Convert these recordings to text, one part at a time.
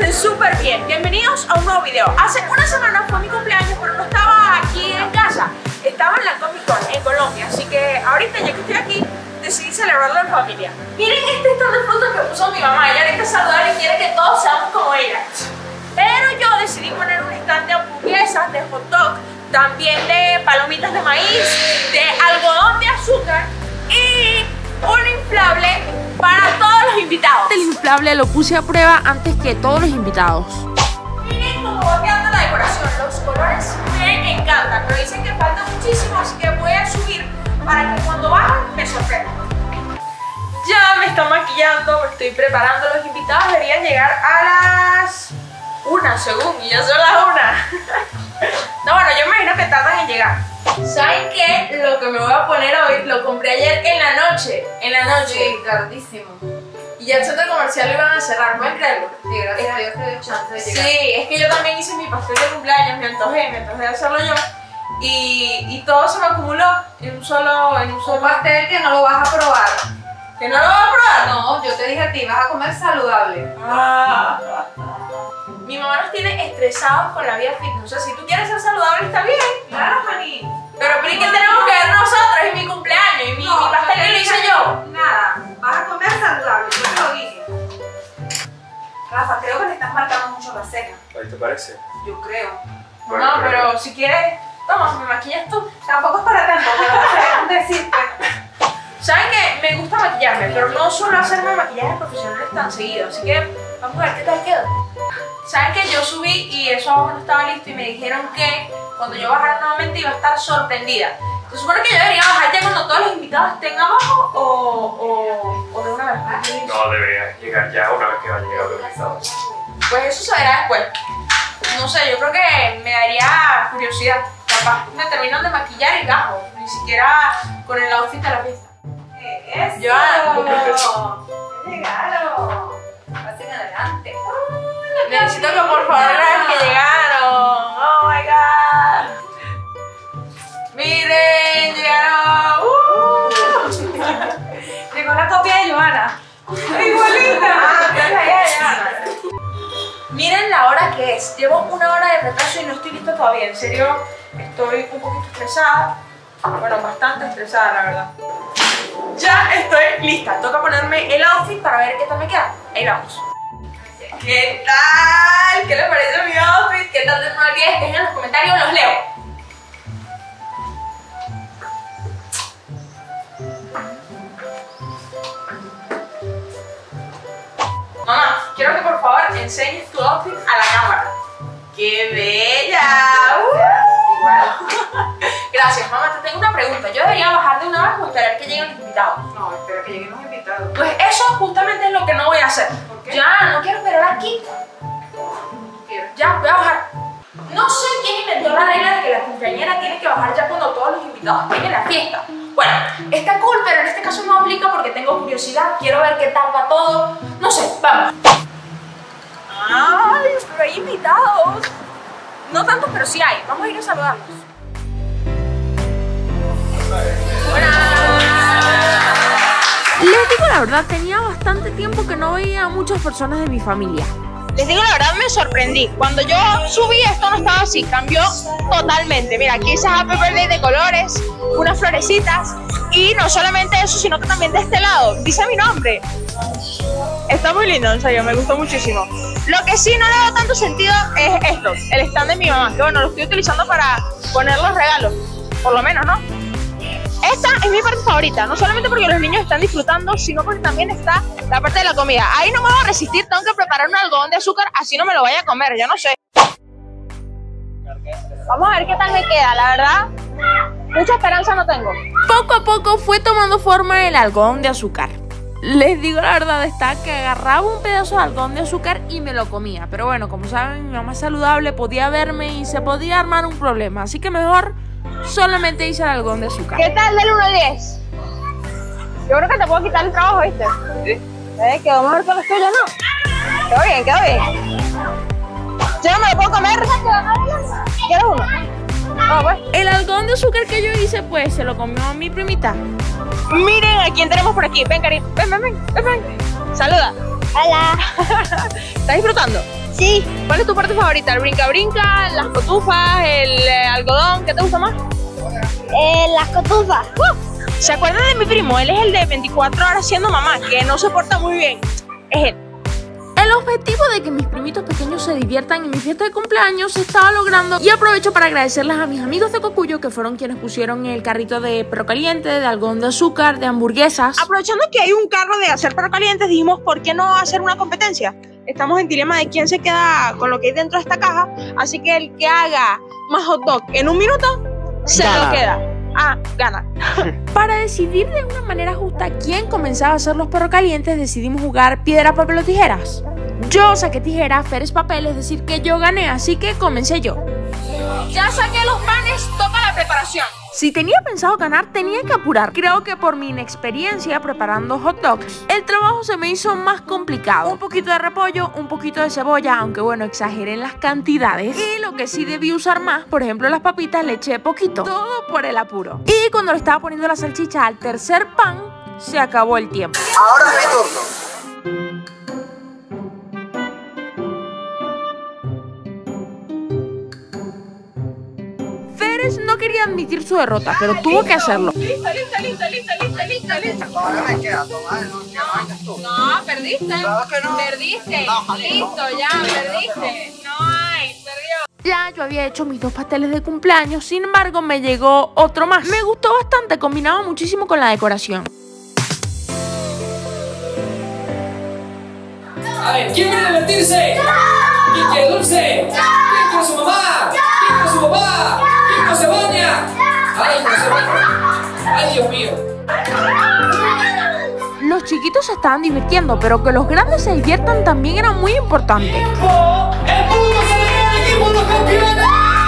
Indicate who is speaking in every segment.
Speaker 1: encuentren súper bien. Bienvenidos a un nuevo video. Hace una semana fue mi cumpleaños, pero no estaba aquí en casa. Estaba en la Comic Con en Colombia, así que ahorita ya que estoy aquí, decidí celebrarlo en familia. Miren este stand de frutas que puso mi mamá. Ella ahorita saludar y quiere que todos seamos como ella. Pero yo decidí poner un stand de hamburguesas, de hot dog, también de palomitas de maíz, de algodón de azúcar y un inflable para todos los invitados.
Speaker 2: El inflable lo puse a prueba antes que todos los invitados.
Speaker 1: Miren cómo va quedando la decoración. Los colores me encantan, pero dicen que falta muchísimo, así que voy a subir para que cuando bajen me sorprendan. Ya me están maquillando, me estoy preparando. Los invitados deberían llegar a las 1 según, y ya son las 1. No, bueno, yo me imagino que tardan en llegar. ¿Saben qué? Lo que me voy a poner hoy lo compré ayer en la noche.
Speaker 3: Sí, tardísimo.
Speaker 1: Y ya el centro comercial lo iban a cerrar, ¿pueden creerlo?
Speaker 3: Sí, gracias a Dios que dio chance de llegar.
Speaker 1: Sí, es que yo también hice mi pastel de cumpleaños, me antojé de hacerlo yo. Y todo se me acumuló en un solo
Speaker 3: Un pastel que no lo vas a probar.
Speaker 1: ¿Que no lo vas a probar?
Speaker 3: No, yo te dije a ti, vas a comer saludable.
Speaker 1: Mi mamá nos tiene estresados con la vida fitness. O sea, si tú quieres ser saludable está bien.
Speaker 3: Claro, Fanny.
Speaker 1: Pero ¿qué tenemos que ver nosotros? Es mi cumpleaños y mi pastel que lo hice yo.
Speaker 3: Nada, vas a comer saludable, yo te lo dije. Rafa, creo que le estás marcando mucho la ceja.
Speaker 4: ¿Te parece?
Speaker 3: Yo creo.
Speaker 4: Bueno,
Speaker 1: No, pero si quieres, toma, me maquillas tú.
Speaker 3: Tampoco es para tanto, pero no sé decirte.
Speaker 1: Saben que me gusta maquillarme, pero no suelo hacerme maquillajes profesionales tan seguido, así que vamos a ver qué tal queda. Saben que yo subí y eso aún no estaba listo y me dijeron que cuando yo bajara nuevamente iba a estar sorprendida. Se supone que yo debería bajar ya cuando todos los invitados estén abajo o de una vez.
Speaker 4: No, debería llegar ya una vez que van a llegar los invitados.
Speaker 1: Pues eso se verá después. No sé, yo creo que me daría curiosidad. Capaz me terminan de maquillar y gajo, ni siquiera con el outfit de la fiesta.
Speaker 3: ¡Eso!
Speaker 1: Joan.
Speaker 3: ¡Llegaron! Pasen adelante.
Speaker 1: Necesito que por favor vean que llegaron. Oh my god. Miren, llegaron.
Speaker 3: Llegó la copia de Joana.
Speaker 1: Igualita. Miren la hora que es. Llevo 1 hora de retraso y no estoy lista todavía. En serio, estoy un poquito estresada. Bueno, bastante estresada, la verdad. Ya estoy lista. Toca ponerme el outfit para ver qué tal me queda. Ahí vamos. ¿Qué tal? ¿Qué les parece mi outfit? ¿Qué tal de 1 a 10? Dejen en los comentarios, los leo. Mamá, quiero que por favor enseñes tu outfit a la cámara. ¡Qué bella! Gracias, mamá. Te tengo una pregunta. ¿Yo debería bajar de una vez o esperar que lleguen los invitados?
Speaker 3: No, espera que lleguen los invitados.
Speaker 1: Pues eso justamente es lo que no voy a hacer.
Speaker 3: ¿Por qué?
Speaker 1: Ya, no quiero esperar aquí. Ya, voy a bajar. No sé quién inventó la regla de que la cumpleañera tiene que bajar ya cuando todos los invitados tengan la fiesta. Bueno, está cool, pero en este caso no aplica porque tengo curiosidad. Quiero ver qué tal va todo. No sé, vamos. Ay, pero hay invitados. No tantos, pero sí hay. Vamos a ir a saludarlos.
Speaker 2: Les digo la verdad, tenía bastante tiempo que no veía a muchas personas de mi familia.
Speaker 1: Les digo la verdad, me sorprendí. Cuando yo subí esto no estaba así, cambió totalmente. Mira, aquí dice Happy Birthday de colores, unas florecitas. Y no solamente eso, sino que también de este lado dice mi nombre. Está muy lindo, en serio, me gustó muchísimo. Lo que sí no le da tanto sentido es esto, el stand de mi mamá. Que bueno, lo estoy utilizando para poner los regalos, por lo menos, ¿no? Esta es mi parte favorita, no solamente porque los niños están disfrutando, sino porque también está la parte de la comida. Ahí no me voy a resistir, tengo que preparar un algodón de azúcar, así no me lo vaya a comer, yo no sé. Vamos a ver qué tal me queda, la verdad, mucha esperanza no tengo.
Speaker 2: Poco a poco fue tomando forma el algodón de azúcar. Les digo la verdad, está que agarraba un pedazo de algodón de azúcar y me lo comía. Pero bueno, como saben, mi mamá es saludable, podía verme y se podía armar un problema. Así que mejor solamente hice el algodón de azúcar.
Speaker 1: ¿Qué tal del 1 al 10? Yo creo que te puedo quitar el trabajo, ¿viste? Sí. Quedó mejor que los tuyos, ¿no? Quedó bien, quedó bien. ¿Yo no me lo puedo comer? ¿Quieres uno? No, pues.
Speaker 2: El algodón de azúcar que yo hice, pues, se lo comió a mi primita.
Speaker 1: Miren a quién tenemos por aquí. Ven, Karim. Ven. Saluda.
Speaker 5: Hola.
Speaker 1: ¿Estás disfrutando?
Speaker 5: Sí,
Speaker 1: ¿Cuál es tu parte favorita? ¿El brinca-brinca, las cotufas, el algodón? ¿Qué te gusta más?
Speaker 5: las cotufas.
Speaker 1: ¿Se acuerdan de mi primo? Él es el de 24 horas siendo mamá, que no se porta muy bien. Es él.
Speaker 2: El objetivo de que mis primitos pequeños se diviertan en mi fiesta de cumpleaños se estaba logrando y aprovecho para agradecerles a mis amigos de Cocuyo que fueron quienes pusieron el carrito de perro caliente, de algodón de azúcar, de hamburguesas.
Speaker 1: Aprovechando que hay un carro de hacer perro calientes, dijimos, ¿por qué no hacer una competencia? Estamos en dilema de quién se queda con lo que hay dentro de esta caja, así que el que haga más hot dog en un minuto, se lo queda. Gana.
Speaker 2: Para decidir de una manera justa quién comenzaba a hacer los perros calientes, decidimos jugar piedra, papel o tijeras. Yo saqué tijera, Fer papel, es decir que yo gané, así que comencé yo.
Speaker 1: Ya saqué los panes, toca la preparación.
Speaker 2: Si tenía pensado ganar, tenía que apurar. Creo que por mi inexperiencia preparando hot dogs, el trabajo se me hizo más complicado. Un poquito de repollo, un poquito de cebolla, aunque bueno, exageré en las cantidades. Y lo que sí debí usar más, por ejemplo las papitas, le eché poquito. Todo por el apuro. Y cuando le estaba poniendo la salchicha al tercer pan, se acabó el tiempo.
Speaker 6: Ahora es mi turno.
Speaker 2: No quería admitir su derrota, pero tuvo que hacerlo.
Speaker 1: Listo.
Speaker 6: Ahora me queda tomar, no vayas tú.
Speaker 1: No, perdiste.
Speaker 6: Claro que no.
Speaker 1: Perdiste.
Speaker 6: No,
Speaker 1: Listo, ya, perdiste. No hay, perdió.
Speaker 2: Ya yo había hecho mis 2 pasteles de cumpleaños, sin embargo me llegó otro más. Me gustó bastante, combinaba muchísimo con la decoración.
Speaker 7: A ver, ¿quién quiere divertirse? ¿Quién quiere dulce? ¿Quién quiere su mamá? ¿Quién quiere su papá? ¿Quién no se baña? Ay, no se baña. Ay, Dios mío.
Speaker 2: Los chiquitos se estaban divirtiendo, pero que los grandes se diviertan también era muy importante.
Speaker 7: ¡Tiempo! ¡El mundo se le queda al equipo de los campeones!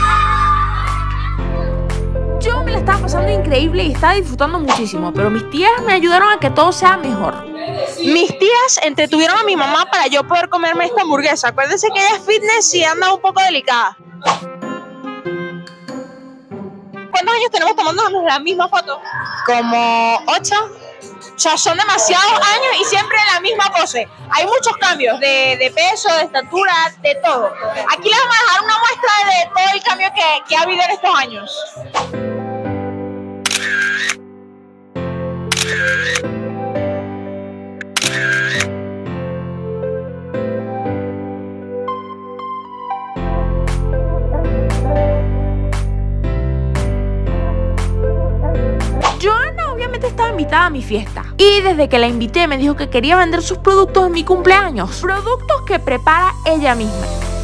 Speaker 2: Yo me la estaba pasando increíble y estaba disfrutando muchísimo, pero mis tías me ayudaron a que todo sea mejor.
Speaker 1: Mis tías entretuvieron a mi mamá para yo poder comerme esta hamburguesa. Acuérdense que ella es fitness y anda un poco delicada. ¿Cuántos años tenemos tomándonos la misma foto? Como 8. O sea, son demasiados años y siempre la misma pose. Hay muchos cambios de peso, de estatura, de todo. Aquí les vamos a dejar una muestra de todo el cambio que ha habido en estos años.
Speaker 2: Joana obviamente estaba invitada a mi fiesta y desde que la invité me dijo que quería vender sus productos en mi cumpleaños, productos que prepara ella misma.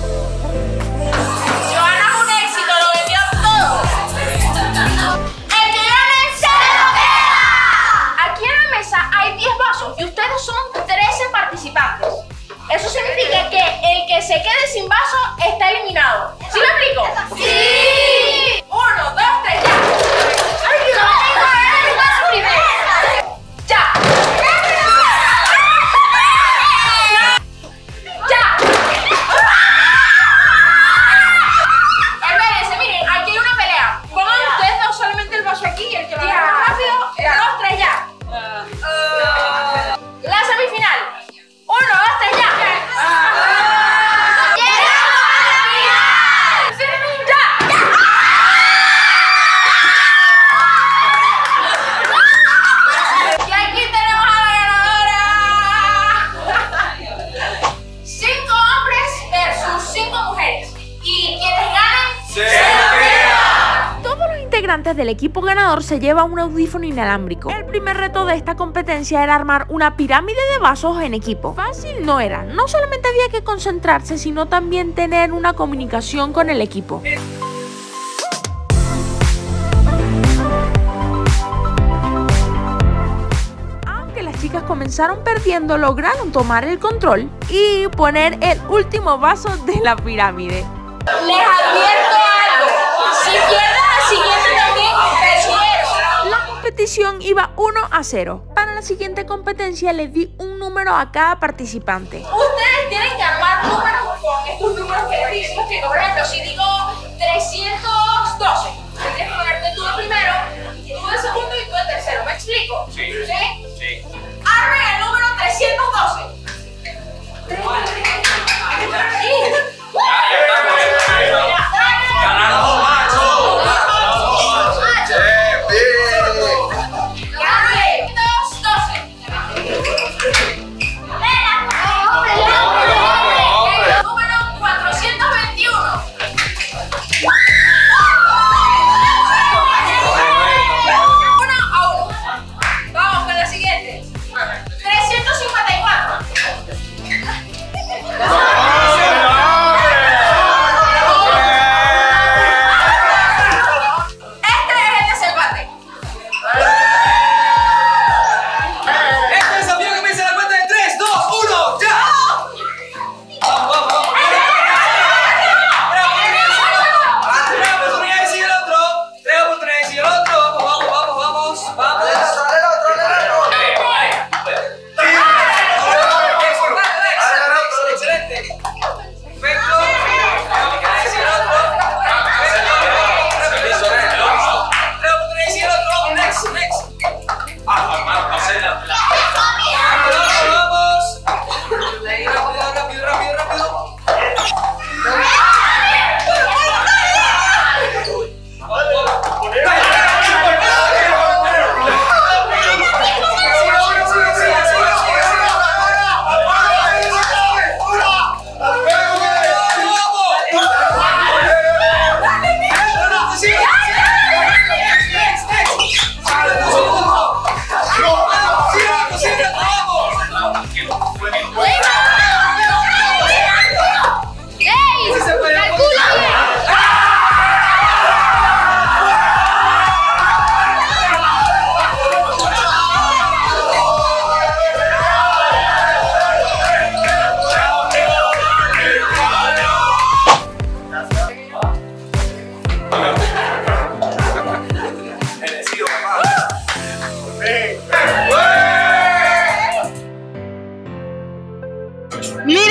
Speaker 1: Joana es un éxito, lo vendió todo. El que gane se lo queda. Aquí en la mesa hay 10 vasos y ustedes son 13 participantes. Eso significa que el que se quede sin vaso está eliminado. ¿Sí me explico? ¡Sí! 1, 2, 3, ya. ¡Ay, el vaso primero! ¡Ya! ¡Ya! Espérense, miren, aquí hay una pelea. Pongan ustedes dos solamente el vaso aquí y el que lo haga más rápido, 2, 3, ya. La semifinal. 1, 2, 3, ya. Y aquí tenemos a la ganadora. 5 hombres versus 5 mujeres. Y quienes ganen se lo quedan.
Speaker 2: Todos los integrantes del equipo ganador se llevan un audífono inalámbrico. El primer reto de esta competencia era armar una pirámide de vasos en equipo. Fácil no era, no solamente había que concentrarse, sino también tener una comunicación con el equipo. Aunque las chicas comenzaron perdiendo, lograron tomar el control y poner el último vaso de la pirámide.
Speaker 1: Les advierto algo. Si pierden la siguiente también, perdieron.
Speaker 2: La competición iba 1-0. Para la siguiente competencia les di un número a cada participante.
Speaker 1: Ustedes tienen que armar números con estos números que les dijimos. Que, por ejemplo, si digo 312, tendrías que ponerte tú de primero, tú de segundo y tú de tercero. ¿Me explico?
Speaker 4: Sí.
Speaker 1: ¿Sí? Armen el número 312.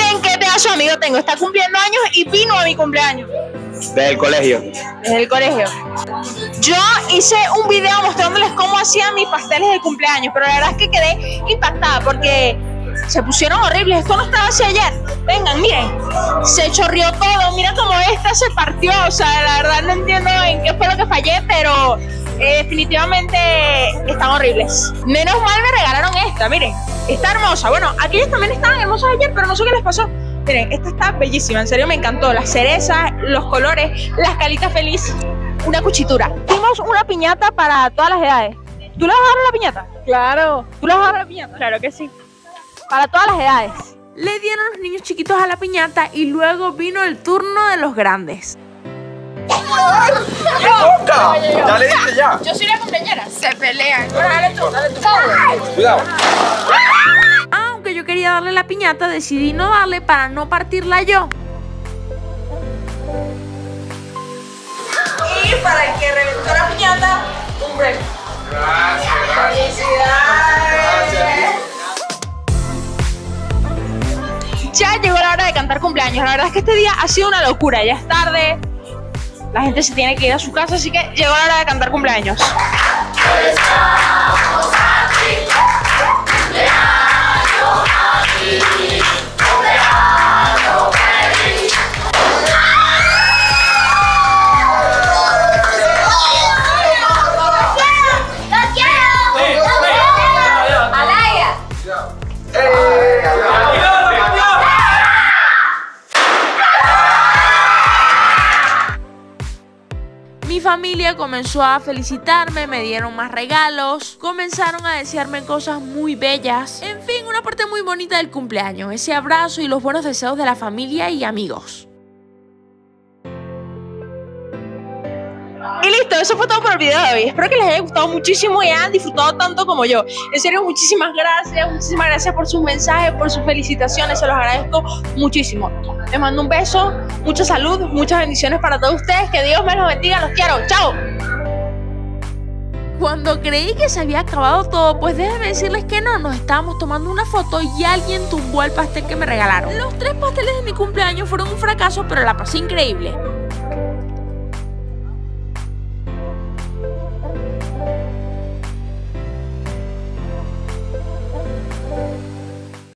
Speaker 1: Miren qué pedazo de amigo tengo. Está cumpliendo años y vino a mi cumpleaños.
Speaker 8: Desde el colegio.
Speaker 1: Desde el colegio. Yo hice un video mostrándoles cómo hacían mis pasteles de cumpleaños, pero la verdad es que quedé impactada porque se pusieron horribles. Esto no estaba así ayer. Vengan, miren. Se chorrió todo. Mira cómo esta se partió. O sea, la verdad no entiendo en qué fue lo que fallé, pero definitivamente están horribles. Menos mal me regalaron esta, miren. Está hermosa. Bueno, aquellas también estaban hermosas ayer, pero no sé qué les pasó. Miren, esta está bellísima, en serio me encantó. Las cerezas, los colores, las calitas feliz. Una cuchitura. Hicimos una piñata para todas las edades. ¿Tú le vas a dar la piñata? Claro. ¿Tú le vas a dar la piñata? Claro que sí. Para todas las edades.
Speaker 2: Le dieron los niños chiquitos a la piñata y luego vino el turno de los grandes.
Speaker 8: ¡Qué toca! Ya le dije ya.
Speaker 1: Yo soy la cumpleañera. Se pelean. Bueno, dale tú, dale tú.
Speaker 8: Cuidado.
Speaker 2: Aunque yo quería darle la piñata, decidí no darle para no partirla yo.
Speaker 3: Y para el que reventó la piñata, un premio.
Speaker 8: Gracias,
Speaker 3: ¡Felicidades!
Speaker 1: Ya llegó la hora de cantar cumpleaños. La verdad es que este día ha sido una locura. Ya es tarde. La gente se tiene que ir a su casa, así que llegó la hora de cantar cumpleaños.
Speaker 2: Mi familia comenzó a felicitarme, me dieron más regalos, comenzaron a desearme cosas muy bellas. En fin, una parte muy bonita del cumpleaños, ese abrazo y los buenos deseos de la familia y amigos.
Speaker 1: Y listo, eso fue todo por el video de hoy. Espero que les haya gustado muchísimo y hayan disfrutado tanto como yo. En serio, muchísimas gracias por sus mensajes, por sus felicitaciones, se los agradezco muchísimo. Les mando un beso, mucha salud, muchas bendiciones para todos ustedes, que Dios me los bendiga, los quiero, chao.
Speaker 2: Cuando creí que se había acabado todo, pues déjenme decirles que no, nos estábamos tomando una foto y alguien tumbó el pastel que me regalaron. Los 3 pasteles de mi cumpleaños fueron un fracaso, pero la pasé increíble.